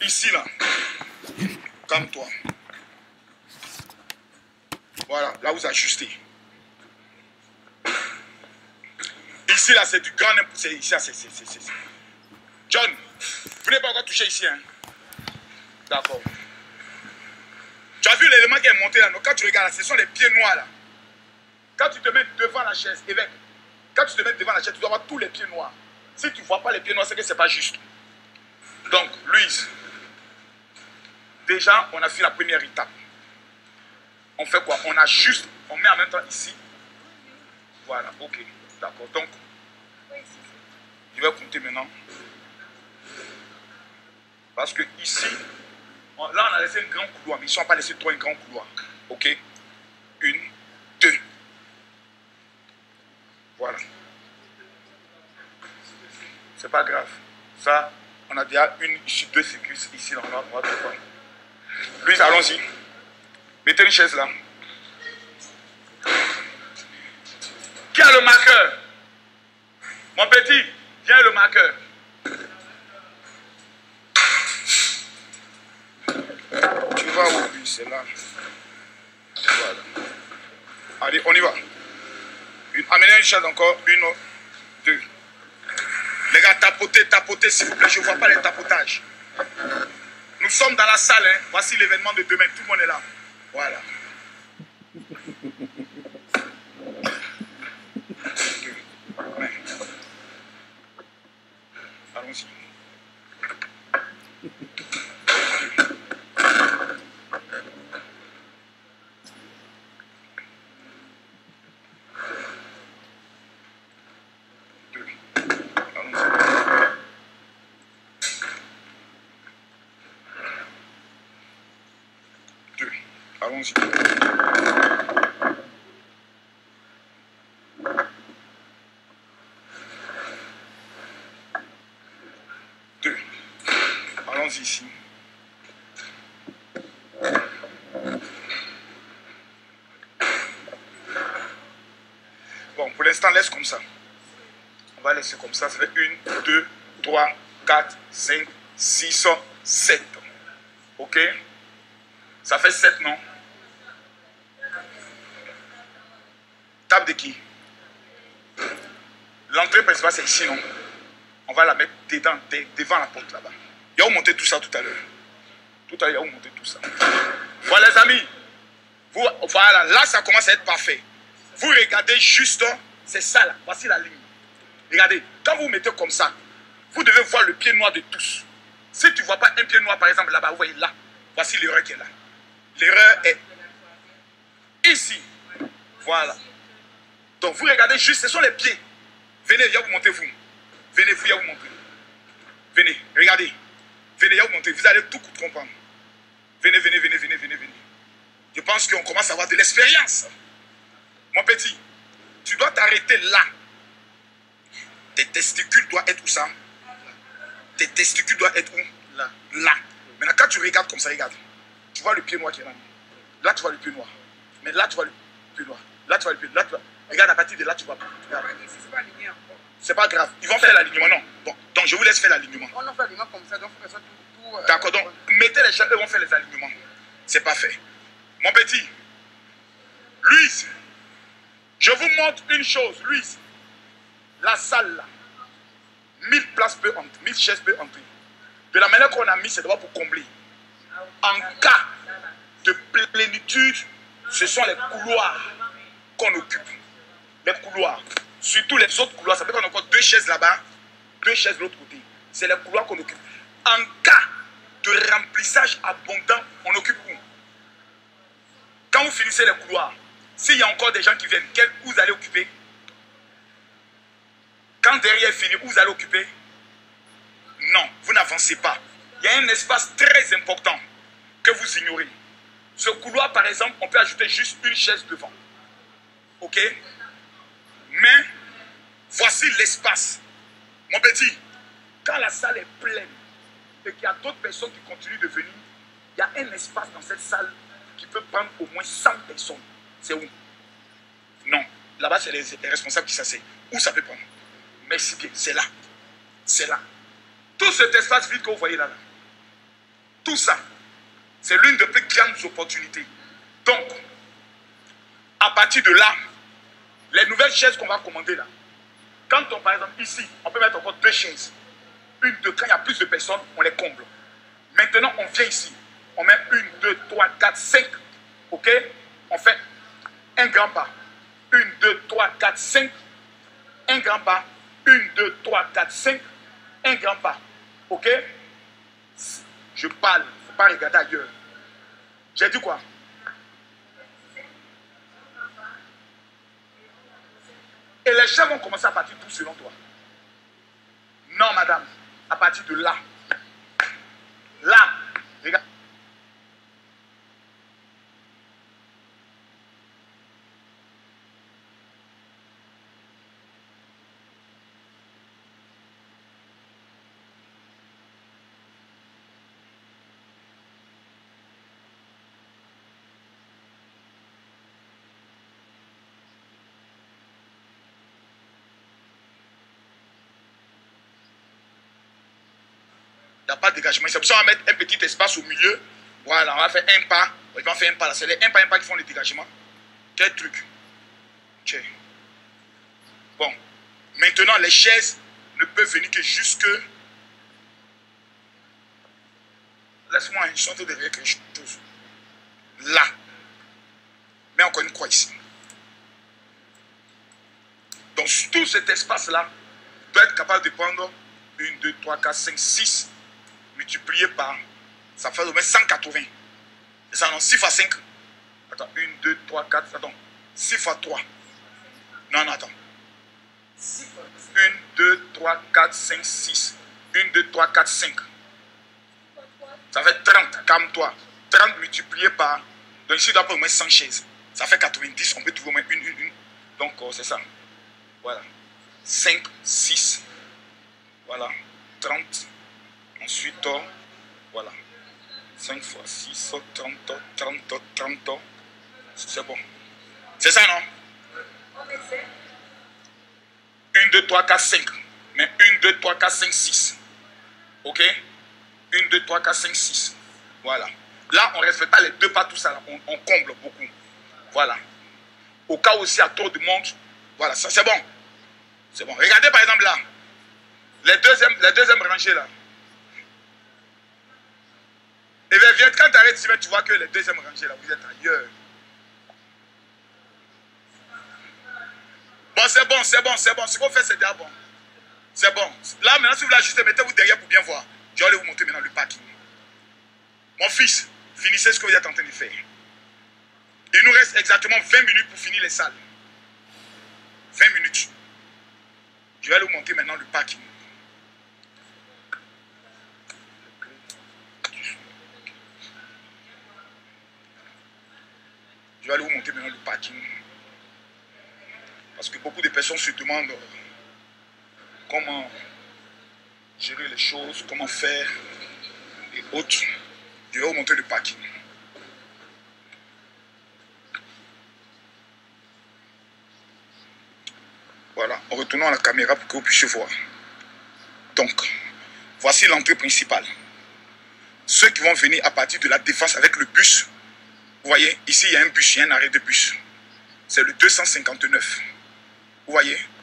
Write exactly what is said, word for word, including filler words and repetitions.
Ici, là. Calme-toi. Voilà, là vous ajustez. Ici, là, c'est du grand n'importe quoi. Ici, c'est... John, vous n'avez pas encore touché ici, hein? D'accord. Tu as vu l'élément qui est monté là? Donc, quand tu regardes là, ce sont les pieds noirs là. Quand tu te mets devant la chaise, évêque, quand tu te mets devant la chaise, tu dois avoir tous les pieds noirs. Si tu ne vois pas les pieds noirs, c'est que ce n'est pas juste. Donc, Louise, déjà, on a fait la première étape. On fait quoi? On ajuste, on met en même temps ici. Voilà, ok. D'accord. Donc, je vais compter maintenant. Parce que ici, on, là, on a laissé un grand couloir, mais ils ne sont pas laissés trop un grand couloir. Ok? Une, deux. Voilà. C'est pas grave. Ça, on a déjà une, ici, deux sécurités ici, là, on va, on va tout prendre. Louise, allons-y. Mettez une chaise là. Qui a le marqueur? Mon petit, viens le marqueur. Tu vas où, lui? C'est là. Voilà. Allez, on y va. Une, amenez une chaise encore. Une, deux. Les gars, tapotez, tapotez, s'il vous plaît. Je ne vois pas les tapotages. Nous sommes dans la salle. Hein. Voici l'événement de demain. Tout le monde est là. Voilà. Allons-y. Deux. Allons-y. Deux. Allons-y. Deux. Allons-y ici. Bon, pour l'instant, laisse comme ça. On va laisser comme ça. Ça fait une, deux, trois, quatre, cinq, six, sept. Ok? Ça fait sept, non? Table de qui? L'entrée principale, c'est ici, non? On va la mettre dedans, devant la porte là-bas. Il y a où monter tout ça tout à l'heure. Tout à l'heure, il y a où monter tout ça. Voilà, les amis. Vous, voilà, là, ça commence à être parfait. Vous regardez juste, c'est ça là. Voici la ligne. Regardez, quand vous mettez comme ça, vous devez voir le pied noir de tous. Si tu ne vois pas un pied noir, par exemple, là-bas, vous voyez là. Voici l'erreur qui est là. L'erreur est ici. Voilà. Donc, vous regardez juste, ce sont les pieds. Venez, viens vous montrer vous. Venez, vous, viens vous montrer. Venez, regardez. Venez, viens vous montrer. Vous allez tout comprendre. Venez, venez, venez, venez, venez, venez. Je pense qu'on commence à avoir de l'expérience. Mon petit, tu dois t'arrêter là. Tes testicules doivent être où ça? Tes testicules doivent être où? Là. Là. Maintenant, quand tu regardes comme ça, regarde. Tu vois le pied noir qui est là. Là, tu vois le pied noir. Mais là, tu vois le pied noir. Là, tu vois le pied noir. Là, tu vois... Regarde, à partir de là, tu vois. C'est pas grave. Ils vont faire l'alignement, non. Bon, donc, je vous laisse faire l'alignement. On en fait l'alignement comme ça, donc il faut que ça tout... tout euh, D'accord, donc, mettez les gens, eux vont faire les alignements. C'est pas fait. Mon petit, Louise, je vous montre une chose, Louise. La salle, là, mille places peut entrer, mille chaises peut entrer. De la manière qu'on a mis, c'est d'abord pour combler. En cas de plénitude, ce sont les couloirs qu'on occupe. Les couloirs. Surtout les autres couloirs. Ça veut dire qu'on a encore deux chaises là-bas, deux chaises de l'autre côté. C'est les couloirs qu'on occupe. En cas de remplissage abondant, on occupe où? Quand vous finissez les couloirs, s'il y a encore des gens qui viennent, quel, où vous allez occuper? Quand derrière est fini, où vous allez occuper? Non, vous n'avancez pas. Il y a un espace très important que vous ignorez. Ce couloir, par exemple, on peut ajouter juste une chaise devant. Ok? Mais, voici l'espace. Mon petit, quand la salle est pleine et qu'il y a d'autres personnes qui continuent de venir, il y a un espace dans cette salle qui peut prendre au moins cent personnes. C'est où? Non. Là-bas, c'est les, les responsables qui s'asseyent. Où ça peut prendre? Merci bien. C'est là. C'est là. Tout cet espace vide que vous voyez là, là. Tout ça, c'est l'une des plus grandes opportunités. Donc, à partir de là, les nouvelles chaises qu'on va commander là, quand on, par exemple, ici, on peut mettre encore deux chaises. Une, deux, quand il y a plus de personnes, on les comble. Maintenant, on vient ici. On met une, deux, trois, quatre, cinq. OK? On fait un grand pas. Une, deux, trois, quatre, cinq. Un grand pas. Une, deux, trois, quatre, cinq. Un grand pas. OK? Je parle. Il ne faut pas regarder ailleurs. J'ai dit quoi? Et les chefs vont commencer à partir d'où selon toi? Non, madame. À partir de là. Là. Regarde. Il n'y a pas de dégagement. C'est pour ça qu'on va mettre un petit espace au milieu. Voilà, on va faire un pas. Ils vont faire un pas là. C'est les un pas, un pas qui font le dégagement. Quel truc. Ok. Bon. Maintenant, les chaises ne peuvent venir que jusque... Laisse-moi, je suis en train de dire quelque chose. Là. Mais encore une croix ici. Donc, tout cet espace-là doit être capable de prendre un, deux, trois, quatre, cinq, six multiplié par, ça fait au moins cent quatre-vingts. Et ça, non, six fois cinq. Attends, un, deux, trois, quatre, attends. six fois trois. Non, non, attends. un, deux, trois, quatre, cinq, six. un, deux, trois, quatre, cinq. Ça fait trente, calme-toi. trente multiplié par, donc ici, il doit avoir au moins cent chaises. Ça fait quatre-vingt-dix, on peut trouver au moins une, une, une. Donc, oh, c'est ça. Voilà. cinq, six. Voilà. trente. Ensuite, oh, voilà. cinq fois six, trente, trente, trente. C'est bon. C'est ça, non? un, deux, trois, quatre, cinq. Mais un, deux, trois, quatre, cinq, six. OK? un, deux, trois, quatre, cinq, six. Voilà. Là, on ne respecte pas les deux pas, tout ça. Là. On, on comble beaucoup. Voilà. Au cas où il y a trop de monde, voilà, ça c'est bon. C'est bon. Regardez par exemple là. Les deuxièmes, les deuxièmes rangées là. Et bien, viens, quand tu arrêtes ici, tu vois que les deuxièmes rangées là, vous êtes ailleurs. Bon, c'est bon, c'est bon, c'est bon. Ce qu'on fait, c'est déjà bon. C'est bon. Là, maintenant, si vous l'ajustez, mettez-vous derrière pour bien voir. Je vais aller vous montrer maintenant le parking. Mon fils, finissez ce que vous êtes en train de faire. Il nous reste exactement vingt minutes pour finir les salles. vingt minutes. Je vais aller vous montrer maintenant le parking. Je vais aller vous montrer maintenant le parking. Parce que beaucoup de personnes se demandent comment gérer les choses, comment faire et autres. Je vais vous montrer le parking. Voilà, en retournant à la caméra pour que vous puissiez voir. Donc, voici l'entrée principale. Ceux qui vont venir à partir de la Défense avec le bus, vous voyez, ici il y a un bus, il y a un arrêt de bus. C'est le deux cent cinquante-neuf. Vous voyez?